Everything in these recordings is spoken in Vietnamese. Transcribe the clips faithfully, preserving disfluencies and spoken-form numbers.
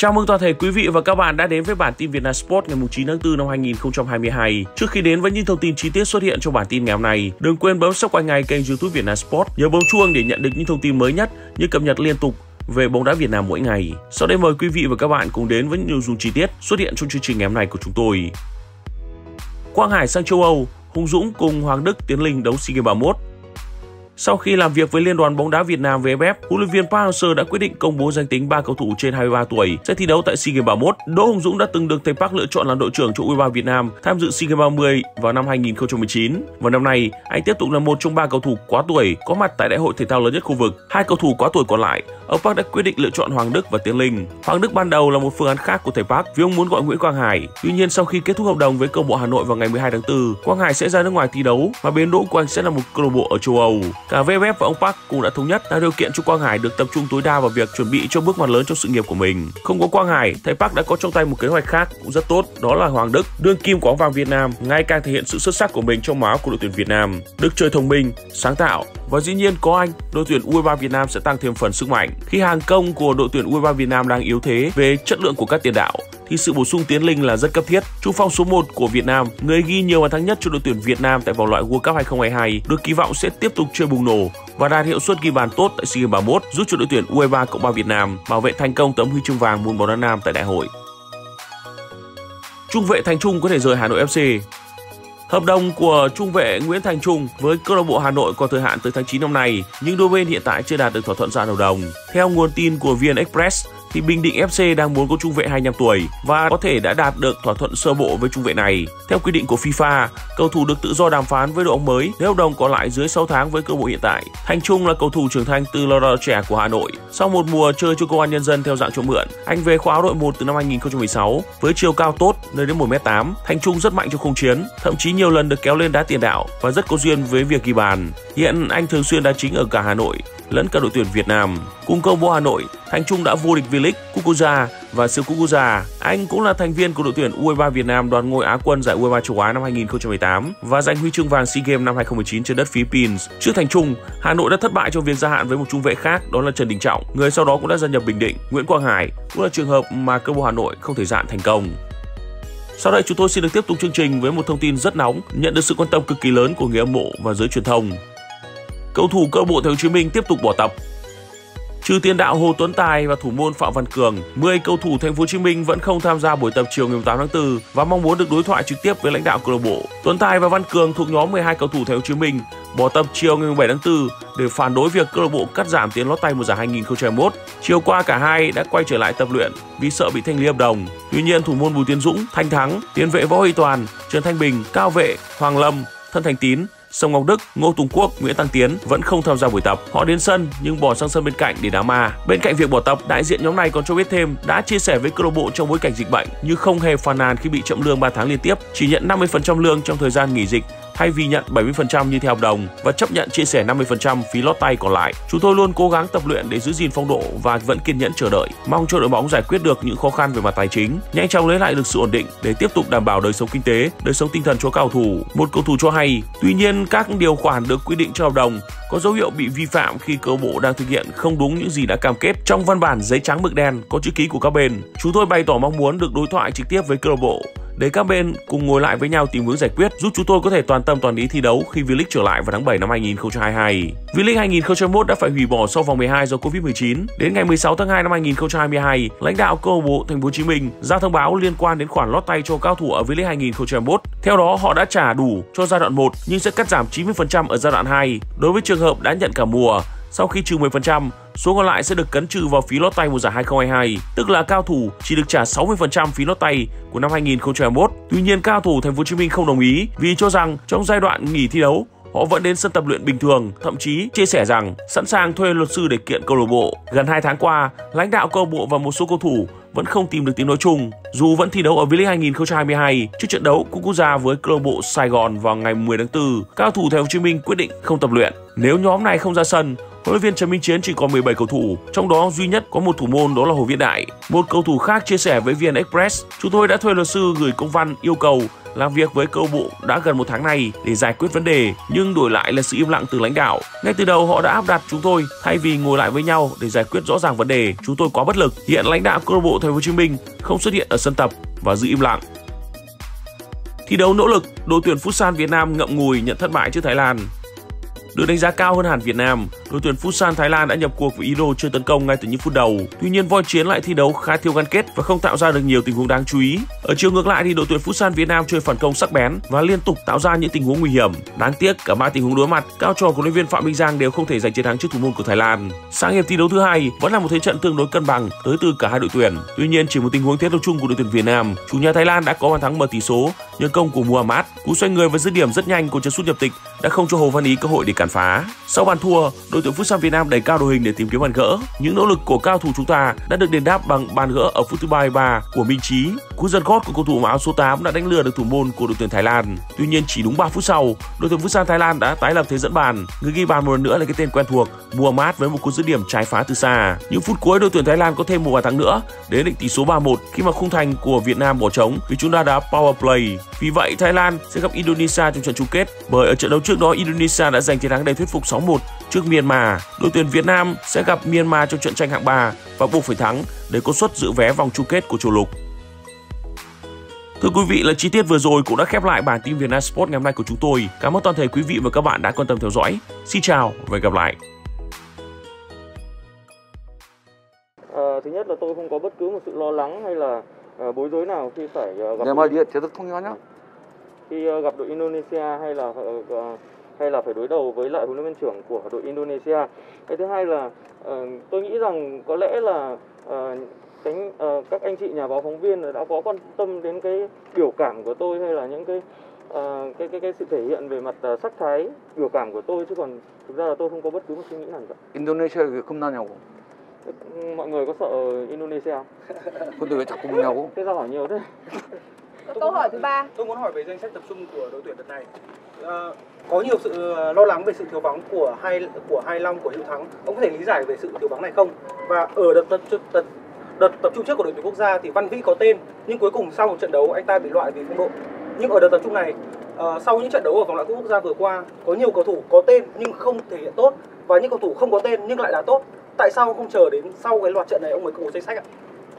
Chào mừng toàn thể quý vị và các bạn đã đến với bản tin Vietnam Sport ngày chín tháng tư năm hai nghìn không trăm hai mươi hai. Trước khi đến với những thông tin chi tiết xuất hiện trong bản tin ngày hôm nay, đừng quên bấm subscribe ngay kênh YouTube Vietnam Sport, nhớ bấm chuông để nhận được những thông tin mới nhất, những cập nhật liên tục về bóng đá Việt Nam mỗi ngày. Sau đây mời quý vị và các bạn cùng đến với những nội dung chi tiết xuất hiện trong chương trình ngày hôm nay của chúng tôi. Quang Hải sang châu Âu, Hùng Dũng cùng Hoàng Đức tiến linh đấu SEA Games ba mươi mốt. Sau khi làm việc với Liên đoàn bóng đá Việt Nam vê ép ép, huấn luyện viên Park Hang-seo đã quyết định công bố danh tính ba cầu thủ trên hai mươi ba tuổi sẽ thi đấu tại SEA Games ba mươi mốt. Đỗ Hùng Dũng đã từng được thầy Park lựa chọn làm đội trưởng cho u hai mươi ba Việt Nam tham dự SEA Games ba mươi vào năm hai nghìn không trăm mười chín. Và năm nay, anh tiếp tục là một trong ba cầu thủ quá tuổi có mặt tại đại hội thể thao lớn nhất khu vực. Hai cầu thủ quá tuổi còn lại, ông Park đã quyết định lựa chọn Hoàng Đức và Tiến Linh. Hoàng Đức ban đầu là một phương án khác của thầy Park vì ông muốn gọi Nguyễn Quang Hải. Tuy nhiên, sau khi kết thúc hợp đồng với câu lạc bộ Hà Nội vào ngày mười hai tháng tư, Quang Hải sẽ ra nước ngoài thi đấu và bến đỗ của anh sẽ là một câu lạc bộ ở châu Âu. Cả vê ép ép và ông Park cũng đã thống nhất tạo điều kiện cho Quang Hải được tập trung tối đa vào việc chuẩn bị cho bước ngoặt lớn trong sự nghiệp của mình. Không có Quang Hải, thầy Park đã có trong tay một kế hoạch khác cũng rất tốt, đó là Hoàng Đức, đương kim của áo vàng Việt Nam, ngày càng thể hiện sự xuất sắc của mình trong máu của đội tuyển Việt Nam. Đức chơi thông minh, sáng tạo và dĩ nhiên có anh, đội tuyển u hai mươi ba Việt Nam sẽ tăng thêm phần sức mạnh. Khi hàng công của đội tuyển u hai mươi ba Việt Nam đang yếu thế về chất lượng của các tiền đạo, thì sự bổ sung Tiến Linh là rất cấp thiết. Trung phong số một của Việt Nam, người ghi nhiều bàn thắng nhất cho đội tuyển Việt Nam tại vòng loại World Cup hai không hai hai, được kỳ vọng sẽ tiếp tục chơi bùng nổ và đạt hiệu suất ghi bàn tốt tại SEA Games ba mươi mốt, giúp cho đội tuyển u hai mươi ba cộng ba Việt Nam bảo vệ thành công tấm huy chương vàng môn bóng đá nam tại đại hội. Trung vệ Thành Trung có thể rời Hà Nội ép xê. Hợp đồng của trung vệ Nguyễn Thành Trung với câu lạc bộ Hà Nội còn thời hạn tới tháng chín năm nay, nhưng đôi bên hiện tại chưa đạt được thỏa thuận gia hạn hợp đồng. Theo nguồn tin của vê en Express, thì Bình Định ép xê đang muốn có trung vệ hai mươi lăm tuổi và có thể đã đạt được thỏa thuận sơ bộ với trung vệ này. Theo quy định của FIFA, cầu thủ được tự do đàm phán với đội bóng mới nếu hợp đồng còn lại dưới sáu tháng với câu lạc bộ hiện tại. Thành Trung là cầu thủ trưởng thành từ lao động trẻ của Hà Nội. Sau một mùa chơi cho Công an Nhân dân theo dạng cho mượn, anh về khoác áo đội một từ năm hai nghìn không trăm mười sáu với chiều cao tốt lên đến một mét tám. Thành Trung rất mạnh trong khung chiến, thậm chí nhiều lần được kéo lên đá tiền đạo và rất có duyên với việc ghi bàn. Hiện anh thường xuyên đá chính ở cả Hà Nội lẫn cả đội tuyển Việt Nam. Cùng câu lạc bộ Hà Nội, Thành Trung đã vô địch V-League, Cúp Quốc gia và siêu cúp quốc gia. Anh cũng là thành viên của đội tuyển u hai mươi ba Việt Nam đoạt ngôi Á quân giải u hai mươi ba châu Á năm hai nghìn không trăm mười tám và giành huy chương vàng SEA Games năm hai không một chín trên đất Philippines. Trước Thành Trung, Hà Nội đã thất bại trong việc gia hạn với một trung vệ khác, đó là Trần Đình Trọng, người sau đó cũng đã gia nhập Bình Định. Nguyễn Quang Hải cũng là trường hợp mà câu lạc bộ Hà Nội không thể gia hạn thành công. Sau đây chúng tôi xin được tiếp tục chương trình với một thông tin rất nóng, nhận được sự quan tâm cực kỳ lớn của người hâm mộ và giới truyền thông. Cầu thủ câu lạc bộ Thành phố Hồ Chí Minh tiếp tục bỏ tập. Trừ tiền đạo Hồ Tuấn Tài và thủ môn Phạm Văn Cường, mười cầu thủ Thành phố Hồ Chí Minh vẫn không tham gia buổi tập chiều ngày tám tháng tư và mong muốn được đối thoại trực tiếp với lãnh đạo câu lạc bộ. Tuấn Tài và Văn Cường thuộc nhóm mười hai cầu thủ Thành phố Hồ Chí Minh bỏ tập chiều ngày bảy tháng tư để phản đối việc câu lạc bộ cắt giảm tiền lót tay mùa giải hai nghìn không trăm hai mươi mốt. Chiều qua cả hai đã quay trở lại tập luyện vì sợ bị thanh lý hợp đồng. Tuy nhiên, thủ môn Bùi Tiến Dũng, Thanh Thắng, tiền vệ Võ Huy Toàn, Trần Thanh Bình, cao vệ Hoàng Lâm, Thân Thành Tín, Sông Ngọc Đức, Ngô Tùng Quốc, Nguyễn Tăng Tiến vẫn không tham gia buổi tập. Họ đến sân nhưng bỏ sang sân bên cạnh để đá ma. Bên cạnh việc bỏ tập, đại diện nhóm này còn cho biết thêm đã chia sẻ với câu lạc bộ trong bối cảnh dịch bệnh nhưng không hề phàn nàn khi bị chậm lương ba tháng liên tiếp, chỉ nhận năm mươi phần trăm lương trong thời gian nghỉ dịch thay vì nhận bảy mươi phần trăm như theo hợp đồng và chấp nhận chia sẻ năm mươi phần trăm phí lót tay còn lại. Chúng tôi luôn cố gắng tập luyện để giữ gìn phong độ và vẫn kiên nhẫn chờ đợi, mong cho đội bóng giải quyết được những khó khăn về mặt tài chính, nhanh chóng lấy lại được sự ổn định để tiếp tục đảm bảo đời sống kinh tế, đời sống tinh thần cho các cầu thủ. Một cầu thủ cho hay, tuy nhiên các điều khoản được quy định trong hợp đồng có dấu hiệu bị vi phạm khi câu lạc bộ đang thực hiện không đúng những gì đã cam kết trong văn bản giấy trắng mực đen có chữ ký của các bên. Chúng tôi bày tỏ mong muốn được đối thoại trực tiếp với câu lạc bộ để các bên cùng ngồi lại với nhau tìm hướng giải quyết, giúp chúng tôi có thể toàn tâm toàn ý thi đấu khi V-League trở lại vào tháng bảy năm hai nghìn không trăm hai mươi hai. V-League hai nghìn không trăm hai mươi mốt đã phải hủy bỏ sau vòng mười hai do Covid mười chín. Đến ngày mười sáu tháng hai năm hai nghìn không trăm hai mươi hai, lãnh đạo câu lạc bộ Thành phố Hồ Chí Minh ra thông báo liên quan đến khoản lót tay cho cao thủ ở V-League hai nghìn không trăm hai mươi mốt. Theo đó, họ đã trả đủ cho giai đoạn một nhưng sẽ cắt giảm chín mươi phần trăm ở giai đoạn hai. Đối với trường hợp đã nhận cả mùa, sau khi trừ mười phần trăm, số còn lại sẽ được cấn trừ vào phí lót tay mùa giải hai không hai hai, tức là cao thủ chỉ được trả sáu mươi phần trăm phí lót tay của năm hai nghìn không trăm hai mươi mốt. Tuy nhiên, cao thủ Thành phố Hồ Chí Minh không đồng ý vì cho rằng trong giai đoạn nghỉ thi đấu, họ vẫn đến sân tập luyện bình thường, thậm chí chia sẻ rằng sẵn sàng thuê luật sư để kiện câu lạc bộ. Gần hai tháng qua, lãnh đạo câu lạc bộ và một số cầu thủ vẫn không tìm được tiếng nói chung. Dù vẫn thi đấu ở V-League hai nghìn không trăm hai mươi hai trước trận đấu Cúp Quốc gia với câu lạc bộ Sài Gòn vào ngày mười tháng tư, cao thủ Thành phố Hồ Chí Minh quyết định không tập luyện. Nếu nhóm này không ra sân, huấn luyện viên Trần Minh Chiến chỉ có mười bảy cầu thủ, trong đó duy nhất có một thủ môn, đó là Hồ Viết Đại. Một cầu thủ khác chia sẻ với vê en Express, chúng tôi đã thuê luật sư gửi công văn yêu cầu làm việc với câu lạc bộ đã gần một tháng này để giải quyết vấn đề, nhưng đổi lại là sự im lặng từ lãnh đạo. Ngay từ đầu họ đã áp đặt chúng tôi thay vì ngồi lại với nhau để giải quyết rõ ràng vấn đề. Chúng tôi quá bất lực. Hiện lãnh đạo câu lạc bộ Thành phố Hồ Chí Minh không xuất hiện ở sân tập và giữ im lặng. Thi đấu nỗ lực, đội tuyển Futsal Việt Nam ngậm ngùi nhận thất bại trước Thái Lan. Được đánh giá cao hơn hẳn Việt Nam, đội tuyển Futsal Thái Lan đã nhập cuộc với ý đồ chơi tấn công ngay từ những phút đầu. Tuy nhiên, voi chiến lại thi đấu khá thiếu gắn kết và không tạo ra được nhiều tình huống đáng chú ý. Ở chiều ngược lại thì đội tuyển Futsal Việt Nam chơi phản công sắc bén và liên tục tạo ra những tình huống nguy hiểm. Đáng tiếc cả ba tình huống đối mặt, cao trò của huấn luyện viên Phạm Minh Giang đều không thể giành chiến thắng trước thủ môn của Thái Lan. Sang hiệp thi đấu thứ hai vẫn là một thế trận tương đối cân bằng tới từ cả hai đội tuyển. Tuy nhiên, chỉ một tình huống thiết đấu chung của đội tuyển Việt Nam, chủ nhà Thái Lan đã có bàn thắng mở tỷ số nhờ công của Muhammad. Cú xoay người và dứt điểm rất nhanh của chân sút nhập tịch đã không cho Hồ Văn Ý cơ hội để cản phá. Sau bàn thua, đội tuyển Futsal Việt Nam đẩy cao đội hình để tìm kiếm bàn gỡ. Những nỗ lực của cao thủ chúng ta đã được đền đáp bằng bàn gỡ ở phút thứ ba mươi ba của Minh Trí. Cú giật gót của cầu thủ áo số tám đã đánh lừa được thủ môn của đội tuyển Thái Lan. Tuy nhiên chỉ đúng ba phút sau, đội tuyển Futsal Thái Lan đã tái lập thế dẫn bàn. Người ghi bàn một lần nữa là cái tên quen thuộc Muhammad với một cú dứt điểm trái phá từ xa. Những phút cuối đội tuyển Thái Lan có thêm một bàn thắng nữa để định tỷ số ba một khi mà khung thành của Việt Nam bỏ trống vì chúng ta đã power play. Vì vậy Thái Lan sẽ gặp Indonesia trong trận chung kết. Bởi ở trận đấu trước đó Indonesia đã giành chiến thắng đầy thuyết phục sáu một trước Myanmar. Đội tuyển Việt Nam sẽ gặp Myanmar trong trận tranh hạng ba và buộc phải thắng để có suất dự vé vòng chung kết của châu lục. Thưa quý vị, là chi tiết vừa rồi cũng đã khép lại bản tin Việt Nam Sport ngày hôm nay của chúng tôi. Cảm ơn toàn thể quý vị và các bạn đã quan tâm theo dõi. Xin chào và hẹn gặp lại. À, thứ nhất là tôi không có bất cứ một sự lo lắng hay là à, bối rối nào khi phải uh, gặp 말 이해 제대로 통역하냐? khi uh, gặp đội Indonesia hay là uh, uh, hay là phải đối đầu với lại huấn luyện viên trưởng của đội Indonesia. Cái thứ hai là uh, tôi nghĩ rằng có lẽ là uh, cánh, uh, các anh chị nhà báo phóng viên đã có quan tâm đến cái biểu cảm của tôi hay là những cái uh, cái cái cái sự thể hiện về mặt uh, sắc thái biểu cảm của tôi, chứ còn thực ra là tôi không có bất cứ một suy nghĩ nào cả. 인도네시아 왜 겁나냐고? Mọi người có sợ Indonesia không? 근데 왜 자꾸 묻냐고? Thế sao hỏi nhiều thế? Câu hỏi thứ ba. Tôi muốn hỏi về danh sách tập trung của đội tuyển đợt này. À, có nhiều sự lo lắng về sự thiếu vắng của hai của Hai Long, của Hữu Thắng. Ông có thể lý giải về sự thiếu vắng này không? Và ở đợt tập đợt, đợt tập trung trước của đội tuyển quốc gia thì Văn Vĩ có tên, nhưng cuối cùng sau một trận đấu anh ta bị loại vì phong độ. Nhưng ở đợt tập trung này, uh, sau những trận đấu ở vòng loại cúp quốc gia vừa qua, có nhiều cầu thủ có tên nhưng không thể hiện tốt, và những cầu thủ không có tên nhưng lại đã tốt. Tại sao không chờ đến sau cái loạt trận này ông mới công bố danh sách ạ?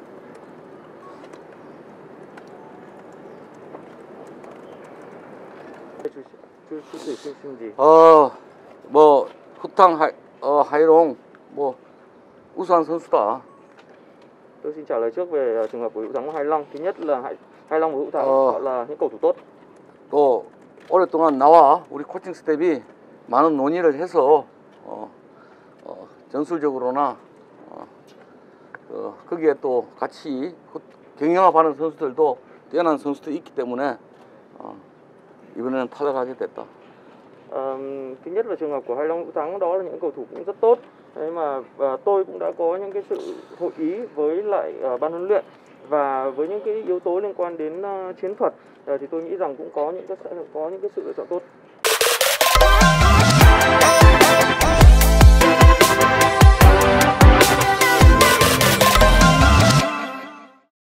어, 뭐 후탕 하, 어, 하이롱 뭐 우수한 선수다. Tôi xin trả lời trước về trường hợp của Hữu Thắng và Hai Long. Thứ nhất là Hai, Hai Long và Hữu Thắng Ờ. họ là những cầu thủ tốt. 또 오랫동안 나와 우리 코칭 스텝이 많은 논의를 해서 어, 어, 전술적으로나 어, 어, 거기에 또 같이 경영합하는 선수들도 뛰어난 선수들이 있기 때문에 어, 이번에는 탈락하게 됐다. À, thứ nhất là trường hợp của Hai Long, Hữu Thắng, đó là những cầu thủ cũng rất tốt. Thế mà và tôi cũng đã có những cái sự hội ý với lại uh, ban huấn luyện và với những cái yếu tố liên quan đến uh, chiến thuật uh, thì tôi nghĩ rằng cũng có những cái có những cái sự lựa chọn tốt.